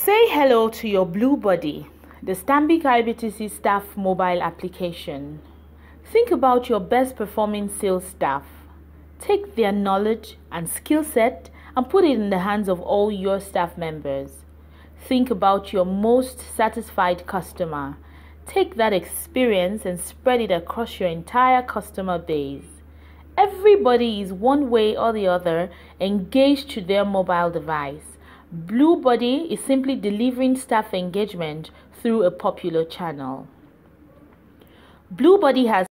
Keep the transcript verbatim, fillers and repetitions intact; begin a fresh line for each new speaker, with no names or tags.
Say hello to your Blue Buddy, the Stanbic I B T C staff mobile application. Think about your best performing sales staff. Take their knowledge and skill set and put it in the hands of all your staff members. Think about your most satisfied customer. Take that experience and spread it across your entire customer base. Everybody is one way or the other engaged to their mobile device. Blue Buddy is simply delivering staff engagement through a popular channel. Blue Buddy has